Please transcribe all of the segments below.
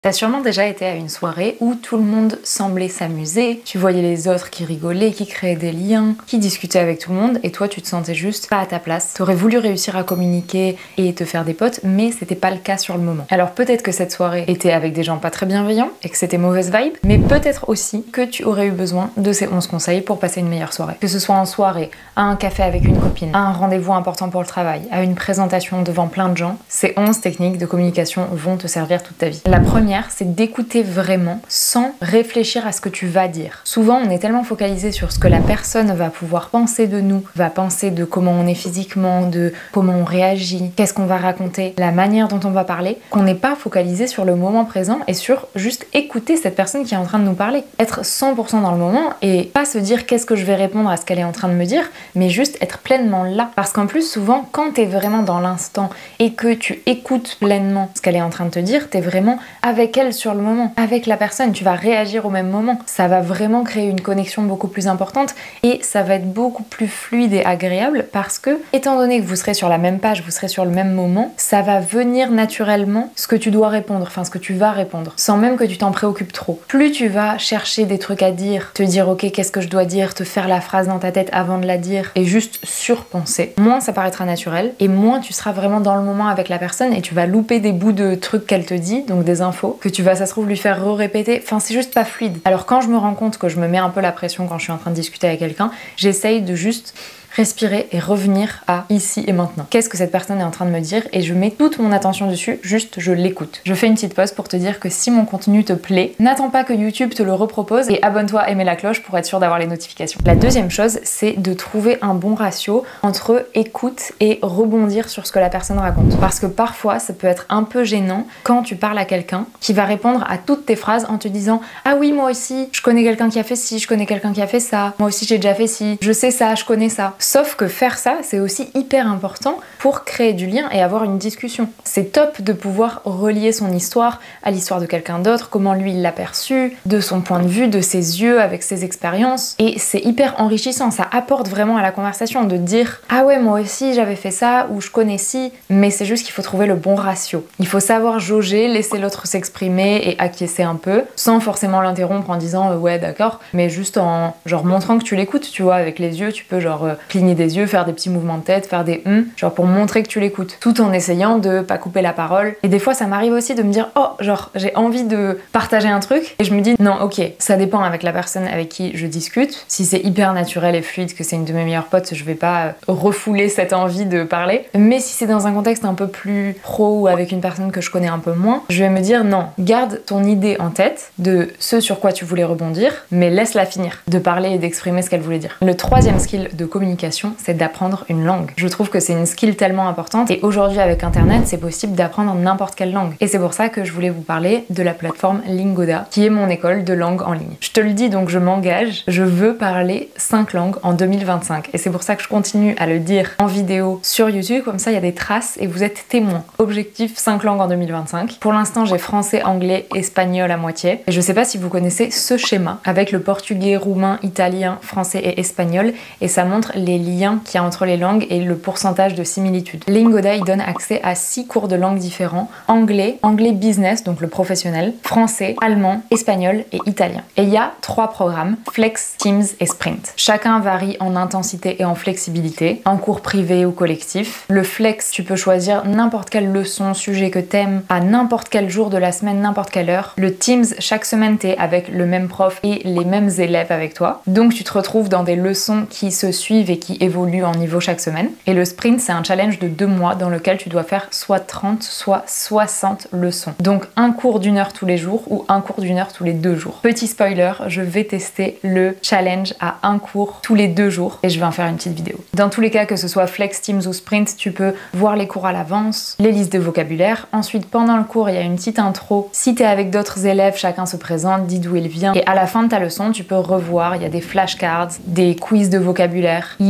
T'as sûrement déjà été à une soirée où tout le monde semblait s'amuser, tu voyais les autres qui rigolaient, qui créaient des liens, qui discutaient avec tout le monde et toi tu te sentais juste pas à ta place. T'aurais voulu réussir à communiquer et te faire des potes mais c'était pas le cas sur le moment. Alors peut-être que cette soirée était avec des gens pas très bienveillants et que c'était mauvaise vibe, mais peut-être aussi que tu aurais eu besoin de ces 11 conseils pour passer une meilleure soirée. Que ce soit en soirée, à un café avec une copine, à un rendez-vous important pour le travail, à une présentation devant plein de gens, ces 11 techniques de communication vont te servir toute ta vie. La première, c'est d'écouter vraiment sans réfléchir à ce que tu vas dire. Souvent, on est tellement focalisé sur ce que la personne va pouvoir penser de nous, va penser de comment on est physiquement, de comment on réagit, qu'est-ce qu'on va raconter, la manière dont on va parler, qu'on n'est pas focalisé sur le moment présent et sur juste écouter cette personne qui est en train de nous parler. Être 100% dans le moment et pas se dire qu'est-ce que je vais répondre à ce qu'elle est en train de me dire, mais juste être pleinement là. Parce qu'en plus, souvent, quand t'es vraiment dans l'instant et que tu écoutes pleinement ce qu'elle est en train de te dire, t'es vraiment avec elle sur le moment, avec la personne, tu vas réagir au même moment. Ça va vraiment créer une connexion beaucoup plus importante et ça va être beaucoup plus fluide et agréable parce que, étant donné que vous serez sur la même page, vous serez sur le même moment, ça va venir naturellement ce que tu dois répondre, enfin ce que tu vas répondre, sans même que tu t'en préoccupes trop. Plus tu vas chercher des trucs à dire, te dire ok qu'est-ce que je dois dire, te faire la phrase dans ta tête avant de la dire et juste surpenser, moins ça paraîtra naturel et moins tu seras vraiment dans le moment avec la personne et tu vas louper des bouts de trucs qu'elle te dit, donc des infos que tu vas, ça se trouve, lui faire répéter. Enfin, c'est juste pas fluide. Alors quand je me rends compte que je me mets un peu la pression quand je suis en train de discuter avec quelqu'un, j'essaye de juste respirer et revenir à ici et maintenant. Qu'est-ce que cette personne est en train de me dire et je mets toute mon attention dessus, juste je l'écoute. Je fais une petite pause pour te dire que si mon contenu te plaît, n'attends pas que YouTube te le repropose et abonne-toi et mets la cloche pour être sûr d'avoir les notifications. La deuxième chose, c'est de trouver un bon ratio entre écoute et rebondir sur ce que la personne raconte. Parce que parfois, ça peut être un peu gênant quand tu parles à quelqu'un qui va répondre à toutes tes phrases en te disant « Ah oui, moi aussi, je connais quelqu'un qui a fait ci, je connais quelqu'un qui a fait ça, moi aussi j'ai déjà fait ci, je sais ça, je connais ça ». Sauf que faire ça, c'est aussi hyper important pour créer du lien et avoir une discussion. C'est top de pouvoir relier son histoire à l'histoire de quelqu'un d'autre, comment lui il l'a perçu, de son point de vue, de ses yeux, avec ses expériences. Et c'est hyper enrichissant, ça apporte vraiment à la conversation de dire « Ah ouais, moi aussi j'avais fait ça » ou « Je connais ci », mais c'est juste qu'il faut trouver le bon ratio. Il faut savoir jauger, laisser l'autre s'exprimer et acquiescer un peu, sans forcément l'interrompre en disant « Ouais, d'accord », mais juste en genre montrant que tu l'écoutes, tu vois, avec les yeux, tu peux genre cligner des yeux, faire des petits mouvements de tête, faire des genre pour montrer que tu l'écoutes, tout en essayant de pas couper la parole. Et des fois ça m'arrive aussi de me dire oh genre j'ai envie de partager un truc et je me dis non ok ça dépend avec la personne avec qui je discute. Si c'est hyper naturel et fluide, que c'est une de mes meilleures potes, je vais pas refouler cette envie de parler. Mais si c'est dans un contexte un peu plus pro ou avec une personne que je connais un peu moins, je vais me dire non, garde ton idée en tête de ce sur quoi tu voulais rebondir, mais laisse-la finir de parler et d'exprimer ce qu'elle voulait dire. Le troisième skill de communication, c'est d'apprendre une langue. Je trouve que c'est une skill tellement importante et aujourd'hui avec internet c'est possible d'apprendre n'importe quelle langue et c'est pour ça que je voulais vous parler de la plateforme Lingoda qui est mon école de langue en ligne. Je te le dis donc je m'engage, je veux parler 5 langues en 2025 et c'est pour ça que je continue à le dire en vidéo sur YouTube, comme ça il y a des traces et vous êtes témoins. Objectif 5 langues en 2025. Pour l'instant j'ai français, anglais, espagnol à moitié et je sais pas si vous connaissez ce schéma avec le portugais, roumain, italien, français et espagnol et ça montre les liens qu'il y a entre les langues et le pourcentage de similitude. Lingoda, il donne accès à 6 cours de langues différents. Anglais, anglais business, donc le professionnel, français, allemand, espagnol et italien. Et il y a 3 programmes, Flex, Teams et Sprint. Chacun varie en intensité et en flexibilité, en cours privé ou collectif. Le Flex, tu peux choisir n'importe quelle leçon, sujet que t'aimes, à n'importe quel jour de la semaine, n'importe quelle heure. Le Teams, chaque semaine t'es avec le même prof et les mêmes élèves avec toi. Donc tu te retrouves dans des leçons qui se suivent et qui évolue en niveau chaque semaine. Et le sprint, c'est un challenge de 2 mois dans lequel tu dois faire soit 30, soit 60 leçons. Donc un cours d'1 heure tous les jours ou un cours d'1 heure tous les 2 jours. Petit spoiler, je vais tester le challenge à un cours tous les 2 jours et je vais en faire une petite vidéo. Dans tous les cas, que ce soit Flex, Teams ou Sprint, tu peux voir les cours à l'avance, les listes de vocabulaire. Ensuite, pendant le cours, il y a une petite intro. Si t'es avec d'autres élèves, chacun se présente, dit d'où il vient. Et à la fin de ta leçon, tu peux revoir, il y a des flashcards, des quiz de vocabulaire. Il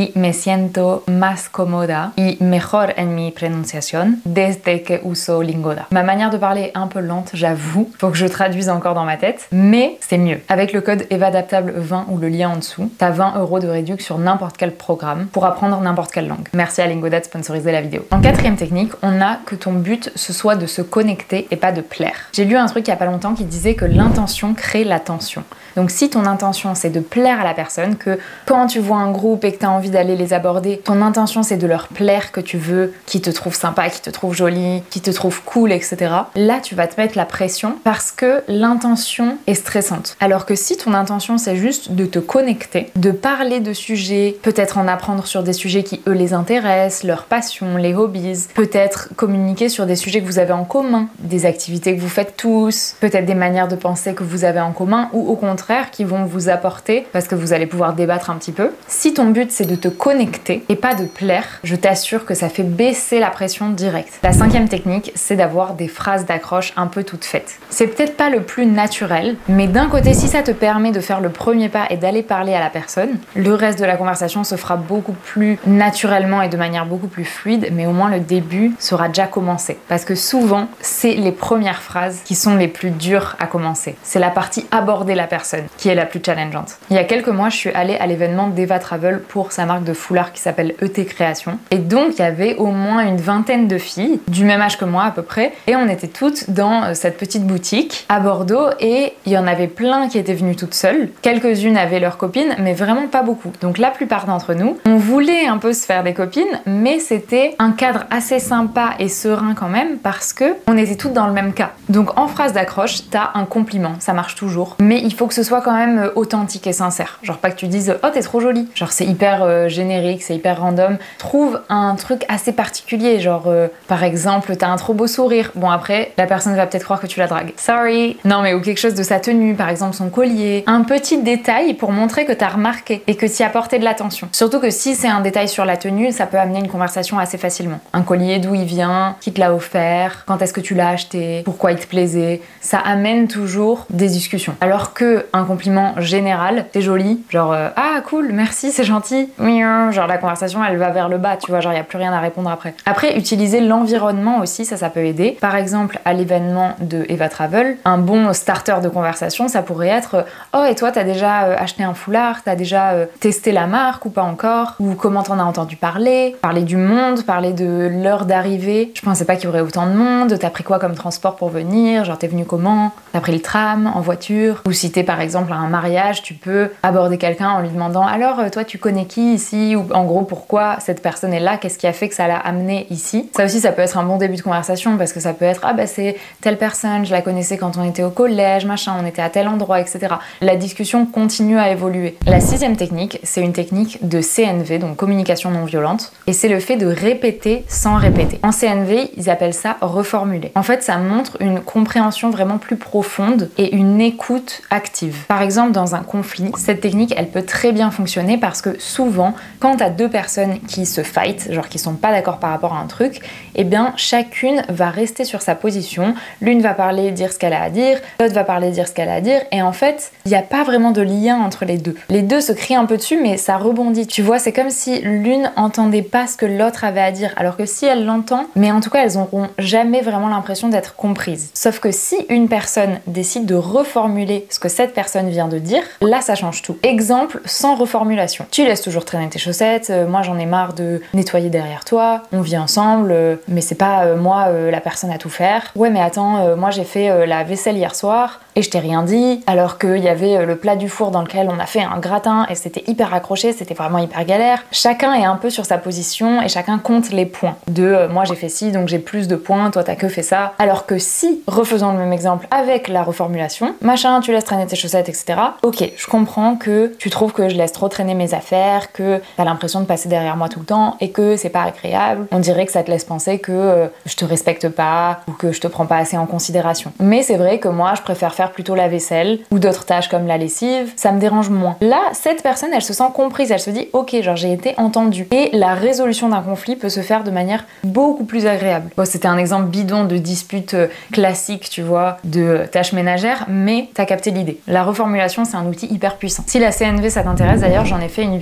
y me siento más cómoda y mejor en mi pronunciación desde que uso Lingoda. Ma manière de parler est un peu lente, j'avoue, faut que je traduise encore dans ma tête, mais c'est mieux. Avec le code EVADAPTABLE 20 ou le lien en dessous, t'as 20 € de réduction sur n'importe quel programme pour apprendre n'importe quelle langue. Merci à Lingoda de sponsoriser la vidéo. En quatrième technique, on a que ton but ce soit de se connecter et pas de plaire. J'ai lu un truc il y a pas longtemps qui disait que l'intention crée l'attention. Donc si ton intention c'est de plaire à la personne, que quand tu vois un groupe et que tu as envie d'aller les aborder, ton intention c'est de leur plaire, que tu veux qu'ils te trouvent sympa, qu'ils te trouvent jolie, qu'ils te trouvent cool, etc. Là tu vas te mettre la pression parce que l'intention est stressante. Alors que si ton intention c'est juste de te connecter, de parler de sujets, peut-être en apprendre sur des sujets qui eux les intéressent, leurs passions, les hobbies, peut-être communiquer sur des sujets que vous avez en commun, des activités que vous faites tous, peut-être des manières de penser que vous avez en commun ou au contraire qui vont vous apporter parce que vous allez pouvoir débattre un petit peu. Si ton but c'est de te connecter et pas de plaire, je t'assure que ça fait baisser la pression directe. La cinquième technique, c'est d'avoir des phrases d'accroche un peu toutes faites. C'est peut-être pas le plus naturel, mais d'un côté, si ça te permet de faire le premier pas et d'aller parler à la personne, le reste de la conversation se fera beaucoup plus naturellement et de manière beaucoup plus fluide, mais au moins le début sera déjà commencé. Parce que souvent, c'est les premières phrases qui sont les plus dures à commencer. C'est la partie aborder la personne qui est la plus challengeante. Il y a quelques mois, je suis allée à l'événement d'Eva Travel pour sa marque de foulard qui s'appelle ET Création. Et donc, il y avait au moins une vingtaine de filles, du même âge que moi à peu près, et on était toutes dans cette petite boutique à Bordeaux et il y en avait plein qui étaient venues toutes seules. Quelques-unes avaient leurs copines, mais vraiment pas beaucoup. Donc la plupart d'entre nous, on voulait un peu se faire des copines, mais c'était un cadre assez sympa et serein quand même parce que on était toutes dans le même cas. Donc en phrase d'accroche, t'as un compliment, ça marche toujours, mais il faut que ce soit quand même authentique et sincère. Genre pas que tu dises « Oh, t'es trop jolie ». Genre c'est hyper générique, c'est hyper random. Trouve un truc assez particulier, genre par exemple, t'as un trop beau sourire. Bon après, la personne va peut-être croire que tu la dragues. Sorry. Non mais ou quelque chose de sa tenue, par exemple son collier. Un petit détail pour montrer que t'as remarqué et que t'y as porté de l'attention. Surtout que si c'est un détail sur la tenue, ça peut amener une conversation assez facilement. Un collier, d'où il vient, qui te l'a offert, quand est-ce que tu l'as acheté, pourquoi il te plaisait. Ça amène toujours des discussions. Alors que un compliment général, t'es jolie, genre ah cool, merci, c'est gentil, genre la conversation elle va vers le bas, tu vois, genre y a plus rien à répondre après. Après, utiliser l'environnement aussi, ça peut aider. Par exemple, à l'événement de Eva Travel, un bon starter de conversation, ça pourrait être oh et toi t'as déjà acheté un foulard, t'as déjà testé la marque ou pas encore, ou comment t'en as entendu parler, parler du monde, parler de l'heure d'arrivée. Je pensais pas qu'il y aurait autant de monde, t'as pris quoi comme transport pour venir, genre t'es venu comment, t'as pris le tram, en voiture, ou si t'es par exemple à un mariage, tu peux aborder quelqu'un en lui demandant alors toi tu connais qui ici, ou en gros pourquoi cette personne est là, qu'est-ce qui a fait que ça l'a amené ici. Ça aussi ça peut être un bon début de conversation parce que ça peut être ah bah c'est telle personne, je la connaissais quand on était au collège, machin, on était à tel endroit, etc. La discussion continue à évoluer. La sixième technique, c'est une technique de CNV, donc communication non violente, et c'est le fait de répéter sans répéter. En CNV, ils appellent ça reformuler. En fait, ça montre une compréhension vraiment plus profonde et une écoute active. Par exemple, dans un conflit, cette technique, elle peut très bien fonctionner parce que souvent, quand t'as deux personnes qui se fight, genre qui sont pas d'accord par rapport à un truc, eh bien, chacune va rester sur sa position. L'une va parler, dire ce qu'elle a à dire, l'autre va parler, dire ce qu'elle a à dire, et en fait, il n'y a pas vraiment de lien entre les deux. Les deux se crient un peu dessus, mais ça rebondit. Tu vois, c'est comme si l'une entendait pas ce que l'autre avait à dire, alors que si elle l'entend, mais en tout cas, elles n'auront jamais vraiment l'impression d'être comprises. Sauf que si une personne décide de reformuler ce que cette personne vient de dire, là, ça change tout. Exemple, sans reformulation. Tu laisses toujours traîner tes chaussettes, moi j'en ai marre de nettoyer derrière toi, on vit ensemble, mais c'est pas moi la personne à tout faire. Ouais, mais attends, moi j'ai fait la vaisselle hier soir, et je t'ai rien dit, alors qu'il y avait le plat du four dans lequel on a fait un gratin et c'était hyper accroché, c'était vraiment hyper galère. Chacun est un peu sur sa position et chacun compte les points. Moi j'ai fait ci, donc j'ai plus de points, toi t'as que fait ça. Alors que si, refaisons le même exemple avec la reformulation, machin, tu laisses traîner tes chaussettes, etc. Ok, je comprends que tu trouves que je laisse trop traîner mes affaires, que t'as l'impression de passer derrière moi tout le temps et que c'est pas agréable. On dirait que ça te laisse penser que je te respecte pas ou que je te prends pas assez en considération. Mais c'est vrai que moi je préfère faire plutôt la vaisselle ou d'autres tâches comme la lessive, ça me dérange moins. Là, cette personne, elle se sent comprise, elle se dit ok, genre j'ai été entendue. Et la résolution d'un conflit peut se faire de manière beaucoup plus agréable. Bon, c'était un exemple bidon de dispute classique, tu vois, de tâches ménagères, mais t'as capté l'idée. La reformulation, c'est un outil hyper puissant. Si la CNV ça t'intéresse, d'ailleurs, j'en ai fait une vidéo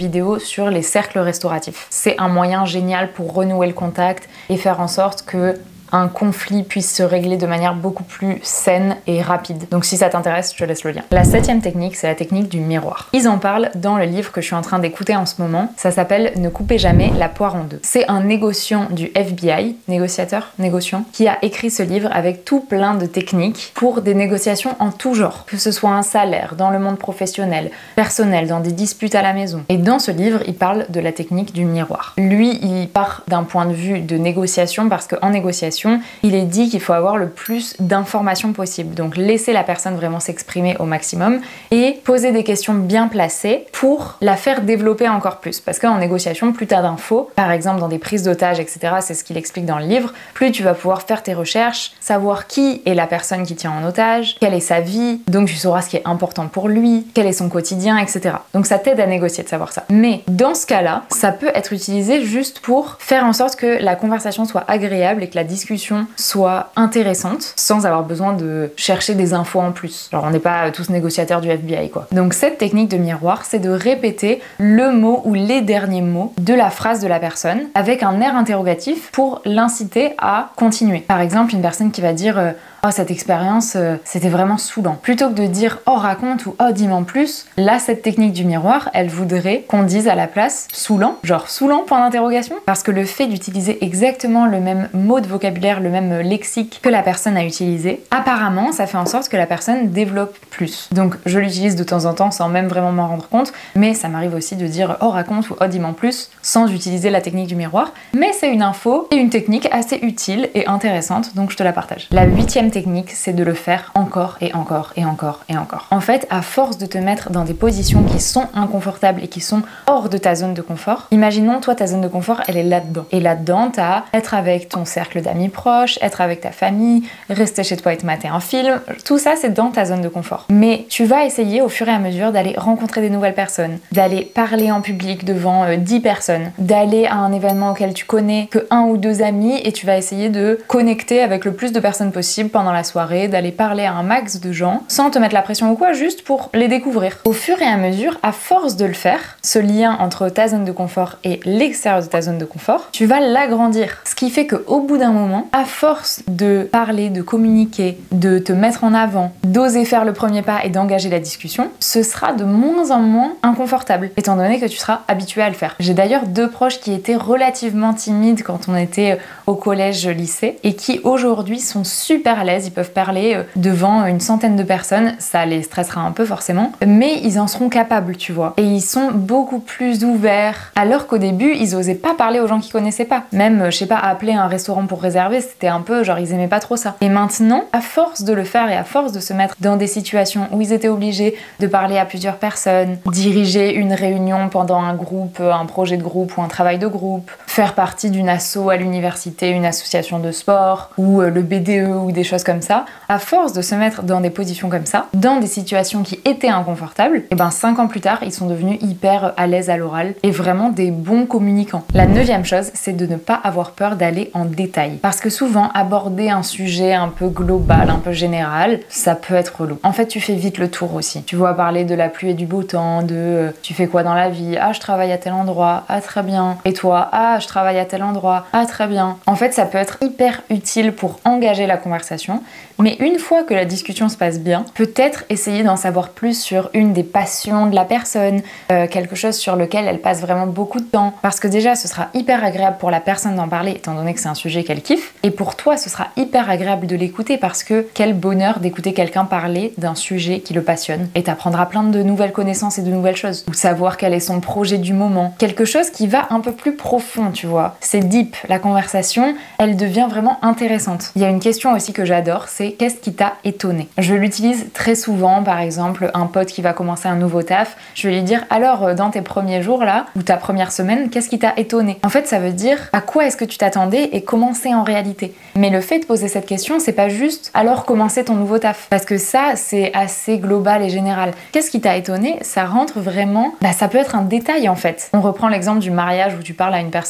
sur les cercles restauratifs. C'est un moyen génial pour renouer le contact et faire en sorte que un conflit puisse se régler de manière beaucoup plus saine et rapide. Donc si ça t'intéresse, je te laisse le lien. La 7e technique, c'est la technique du miroir. Ils en parlent dans le livre que je suis en train d'écouter en ce moment. Ça s'appelle Ne coupez jamais la poire en deux. C'est un négociant du FBI, négociant, qui a écrit ce livre avec tout plein de techniques pour des négociations en tout genre. Que ce soit un salaire, dans le monde professionnel, personnel, dans des disputes à la maison. Et dans ce livre, il parle de la technique du miroir. Lui, il part d'un point de vue de négociation parce qu'en négociation, il est dit qu'il faut avoir le plus d'informations possible. Donc laisser la personne vraiment s'exprimer au maximum et poser des questions bien placées pour la faire développer encore plus. Parce qu'en négociation, plus tu as d'infos, par exemple dans des prises d'otages, etc., c'est ce qu'il explique dans le livre, plus tu vas pouvoir faire tes recherches, savoir qui est la personne qui tient en otage, quelle est sa vie, donc tu sauras ce qui est important pour lui, quel est son quotidien, etc. Donc ça t'aide à négocier de savoir ça. Mais dans ce cas-là, ça peut être utilisé juste pour faire en sorte que la conversation soit agréable et que la discussion soit intéressante sans avoir besoin de chercher des infos en plus. Alors on n'est pas tous négociateurs du FBI quoi. Donc cette technique de miroir, c'est de répéter le mot ou les derniers mots de la phrase de la personne avec un air interrogatif pour l'inciter à continuer. Par exemple, une personne qui va dire oh cette expérience c'était vraiment saoulant. Plutôt que de dire oh raconte ou oh dis-moi en plus, là cette technique du miroir, elle voudrait qu'on dise à la place saoulant, genre saoulant point d'interrogation, parce que le fait d'utiliser exactement le même mot de vocabulaire, le même lexique que la personne a utilisé, apparemment ça fait en sorte que la personne développe plus. Donc je l'utilise de temps en temps sans même vraiment m'en rendre compte, mais ça m'arrive aussi de dire oh raconte ou oh dis-moi en plus sans utiliser la technique du miroir, mais c'est une info et une technique assez utile et intéressante, donc je te la partage. La 8e technique, c'est de le faire encore et encore et encore et encore. En fait, à force de te mettre dans des positions qui sont inconfortables et qui sont hors de ta zone de confort, imaginons, toi, ta zone de confort, elle est là-dedans. Et là-dedans, t'as être avec ton cercle d'amis proches, être avec ta famille, rester chez toi et te mater un film, tout ça, c'est dans ta zone de confort. Mais tu vas essayer au fur et à mesure d'aller rencontrer des nouvelles personnes, d'aller parler en public devant 10 personnes, d'aller à un événement auquel tu connais que 1 ou 2 amis et tu vas essayer de connecter avec le plus de personnes possible pendant la soirée, d'aller parler à un max de gens sans te mettre la pression ou quoi, juste pour les découvrir. Au fur et à mesure, à force de le faire, ce lien entre ta zone de confort et l'extérieur de ta zone de confort, tu vas l'agrandir. Ce qui fait qu'au bout d'un moment, à force de parler, de communiquer, de te mettre en avant, d'oser faire le premier pas et d'engager la discussion, ce sera de moins en moins inconfortable, étant donné que tu seras habitué à le faire. J'ai d'ailleurs 2 proches qui étaient relativement timides quand on était au collège-lycée et qui aujourd'hui sont super à l'aise. Ils peuvent parler devant une centaine de personnes, ça les stressera un peu forcément, mais ils en seront capables, tu vois. Et ils sont beaucoup plus ouverts, alors qu'au début, ils osaient pas parler aux gens qu'ils connaissaient pas. Même, je sais pas, appeler un restaurant pour réserver, c'était un peu genre ils aimaient pas trop ça. Et maintenant, à force de le faire et à force de se mettre dans des situations où ils étaient obligés de parler à plusieurs personnes, diriger une réunion pendant un groupe, un projet de groupe ou un travail de groupe, faire partie d'une asso à l'université, une association de sport ou le BDE ou des choses comme ça, à force de se mettre dans des positions comme ça, dans des situations qui étaient inconfortables, et ben 5 ans plus tard, ils sont devenus hyper à l'aise à l'oral et vraiment des bons communicants. La 9e chose, c'est de ne pas avoir peur d'aller en détail. Parce que souvent, aborder un sujet un peu global, un peu général, ça peut être relou. En fait, tu fais vite le tour aussi. Tu vois parler de la pluie et du beau temps, de tu fais quoi dans la vie, ah je travaille à tel endroit, ah très bien. Et toi, ah je travaille à tel endroit, ah très bien. En fait, ça peut être hyper utile pour engager la conversation, mais une fois que la discussion se passe bien, peut-être essayer d'en savoir plus sur une des passions de la personne, quelque chose sur lequel elle passe vraiment beaucoup de temps, parce que déjà ce sera hyper agréable pour la personne d'en parler étant donné que c'est un sujet qu'elle kiffe, et pour toi ce sera hyper agréable de l'écouter parce que quel bonheur d'écouter quelqu'un parler d'un sujet qui le passionne, et t'apprendras plein de nouvelles connaissances et de nouvelles choses, ou savoir quel est son projet du moment, quelque chose qui va un peu plus profond, tu vois. C'est deep, la conversation, elle devient vraiment intéressante. Il y a une question aussi que j'adore, c'est qu'est-ce qui t'a étonné? Je l'utilise très souvent, par exemple, un pote qui va commencer un nouveau taf, je vais lui dire alors dans tes premiers jours là, ou ta première semaine, qu'est-ce qui t'a étonné? En fait, ça veut dire à quoi est-ce que tu t'attendais et comment c'est en réalité. Mais le fait de poser cette question, c'est pas juste alors comment c'est ton nouveau taf, parce que ça c'est assez global et général. Qu'est-ce qui t'a étonné? Ça rentre vraiment, ça peut être un détail en fait. On reprend l'exemple du mariage où tu parles à une personne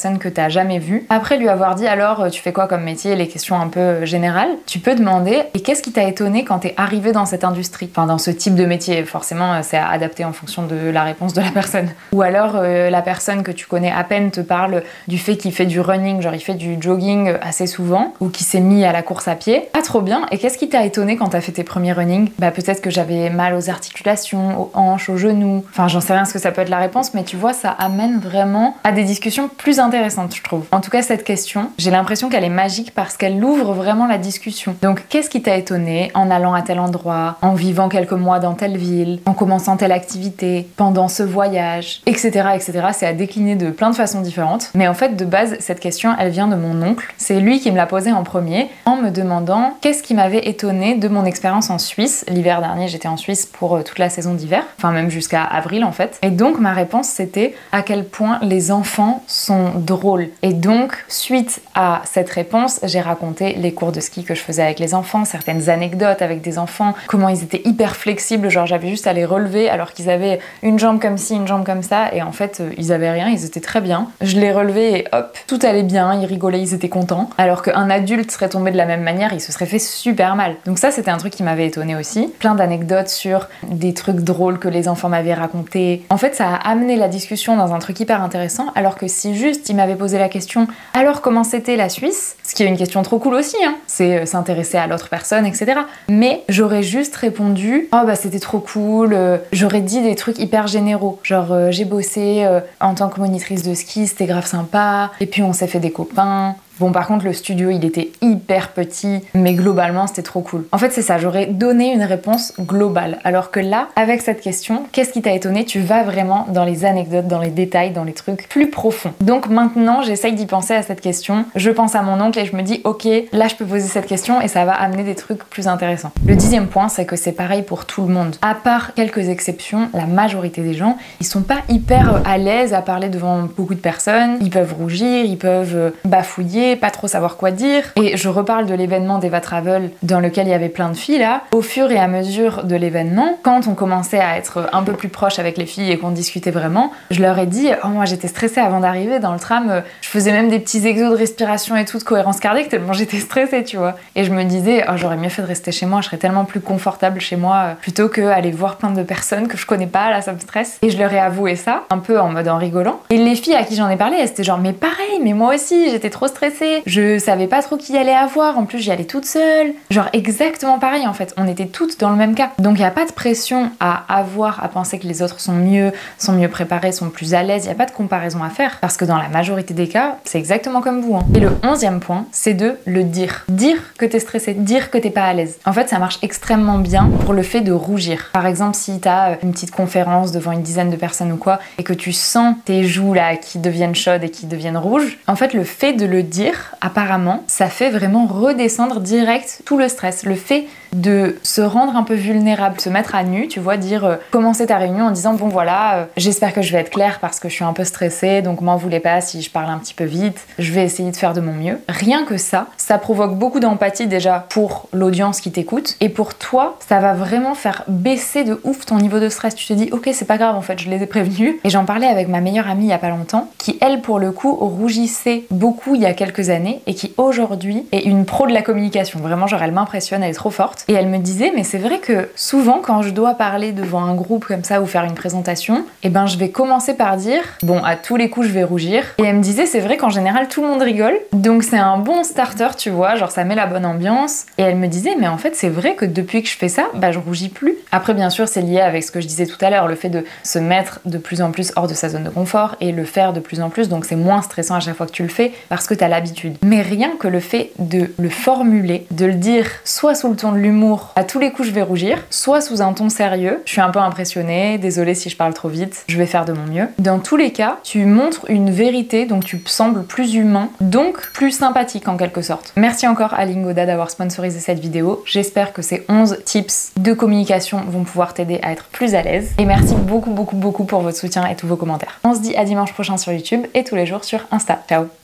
personne que t'as jamais vue. Après lui avoir dit alors tu fais quoi comme métier, les questions un peu générales, tu peux demander et qu'est-ce qui t'a étonné quand t'es arrivé dans cette industrie, enfin dans ce type de métier, forcément c'est adapté en fonction de la réponse de la personne. Ou alors la personne que tu connais à peine te parle du fait qu'il fait du running, genre il fait du jogging assez souvent, ou qu'il s'est mis à la course à pied. Ah trop bien, et qu'est-ce qui t'a étonné quand t'as fait tes premiers running? Bah peut-être que j'avais mal aux articulations, aux hanches, aux genoux, enfin j'en sais rien ce que ça peut être la réponse, mais tu vois ça amène vraiment à des discussions plus intéressantes je trouve. En tout cas cette question, j'ai l'impression qu'elle est magique parce qu'elle ouvre vraiment la discussion. Donc qu'est-ce qui t'a étonné en allant à tel endroit, en vivant quelques mois dans telle ville, en commençant telle activité, pendant ce voyage, etc. etc. C'est à décliner de plein de façons différentes. Mais en fait, de base, cette question, elle vient de mon oncle. C'est lui qui me l'a posée en premier, en me demandant qu'est-ce qui m'avait étonné de mon expérience en Suisse. L'hiver dernier, j'étais en Suisse pour toute la saison d'hiver, enfin même jusqu'à avril en fait. Et donc ma réponse, c'était à quel point les enfants sont drôles. Et donc, suite à cette réponse, j'ai raconté les cours de ski que je faisais avec les enfants, certaines anecdotes avec des enfants, comment ils étaient hyper flexibles, genre j'avais juste à les relever alors qu'ils avaient une jambe comme ci, une jambe comme ça, et en fait ils avaient rien, ils étaient très bien. Je les relevais et hop, tout allait bien, ils rigolaient, ils étaient contents. Alors qu'un adulte serait tombé de la même manière, il se serait fait super mal. Donc ça c'était un truc qui m'avait étonnée aussi. Plein d'anecdotes sur des trucs drôles que les enfants m'avaient racontés. En fait ça a amené la discussion dans un truc hyper intéressant, alors que si juste ils m'avaient posé la question alors comment c'était la Suisse, ce qui est une question trop cool aussi, hein, c'est s'intéresser à l'autre personne, etc. Mais j'aurais juste répondu oh bah c'était trop cool, j'aurais dit des trucs hyper généraux, genre j'ai bossé en tant que monitrice de ski, c'était grave sympa, et puis on s'est fait des copains. Bon par contre le studio il était hyper petit, mais globalement c'était trop cool. En fait c'est ça, j'aurais donné une réponse globale. Alors que là, avec cette question, qu'est-ce qui t'a étonné? Tu vas vraiment dans les anecdotes, dans les détails, dans les trucs plus profonds. Donc maintenant j'essaye d'y penser à cette question, je pense à mon oncle et je me dis ok, là je peux poser cette question et ça va amener des trucs plus intéressants. Le 10e point c'est que c'est pareil pour tout le monde. À part quelques exceptions, la majorité des gens, ils sont pas hyper à l'aise à parler devant beaucoup de personnes, ils peuvent rougir, ils peuvent bafouiller, pas trop savoir quoi dire. Et je reparle de l'événement d'Eva Travel dans lequel il y avait plein de filles là. Au fur et à mesure de l'événement, quand on commençait à être un peu plus proche avec les filles et qu'on discutait vraiment, je leur ai dit oh moi j'étais stressée avant d'arriver dans le tram, je faisais même des petits exos de respiration et tout, de cohérence cardiaque tellement j'étais stressée tu vois. Et je me disais oh j'aurais mieux fait de rester chez moi, je serais tellement plus confortable chez moi plutôt que aller voir plein de personnes que je connais pas, là ça me stresse. Et je leur ai avoué ça, un peu en mode en rigolant. Et les filles à qui j'en ai parlé, elles étaient genre mais pareil, mais moi aussi j'étais trop stressée. Je savais pas trop qui allait avoir, en plus j'y allais toute seule. Genre exactement pareil en fait, on était toutes dans le même cas. Donc il n'y a pas de pression à avoir, à penser que les autres sont mieux préparés, sont plus à l'aise, il n'y a pas de comparaison à faire. Parce que dans la majorité des cas, c'est exactement comme vous. Hein. Et le 11e point, c'est de le dire. Dire que t'es stressé, dire que t'es pas à l'aise. En fait ça marche extrêmement bien pour le fait de rougir. Par exemple si t'as une petite conférence devant une dizaine de personnes ou quoi, et que tu sens tes joues là qui deviennent chaudes et qui deviennent rouges, en fait le fait de le dire, apparemment, ça fait vraiment redescendre direct tout le stress. Le fait de se rendre un peu vulnérable, se mettre à nu, tu vois, dire commencer ta réunion en disant bon voilà, j'espère que je vais être claire parce que je suis un peu stressée, donc m'en voulez pas si je parle un petit peu vite, je vais essayer de faire de mon mieux. Rien que ça provoque beaucoup d'empathie déjà pour l'audience qui t'écoute, et pour toi, ça va vraiment faire baisser de ouf ton niveau de stress. Tu te dis ok c'est pas grave en fait, je les ai prévenus. Et j'en parlais avec ma meilleure amie il y a pas longtemps, qui elle pour le coup rougissait beaucoup il y a quelques années et qui aujourd'hui est une pro de la communication. Vraiment genre elle m'impressionne, elle est trop forte. Et elle me disait mais c'est vrai que souvent quand je dois parler devant un groupe comme ça ou faire une présentation, et ben je vais commencer par dire bon à tous les coups je vais rougir. Et elle me disait c'est vrai qu'en général tout le monde rigole, donc c'est un bon starter tu vois, genre ça met la bonne ambiance. Et elle me disait mais en fait c'est vrai que depuis que je fais ça, bah je rougis plus. Après bien sûr c'est lié avec ce que je disais tout à l'heure, le fait de se mettre de plus en plus hors de sa zone de confort et le faire de plus en plus, donc c'est moins stressant à chaque fois que tu le fais parce que t'as l'habitude. Mais rien que le fait de le formuler, de le dire soit sous le ton de l'humour, à tous les coups je vais rougir, soit sous un ton sérieux, je suis un peu impressionnée, désolée si je parle trop vite, je vais faire de mon mieux. Dans tous les cas, tu montres une vérité, donc tu sembles plus humain, donc plus sympathique en quelque sorte. Merci encore à Lingoda d'avoir sponsorisé cette vidéo, j'espère que ces 11 tips de communication vont pouvoir t'aider à être plus à l'aise. Et merci beaucoup pour votre soutien et tous vos commentaires. On se dit à dimanche prochain sur YouTube et tous les jours sur Insta. Ciao!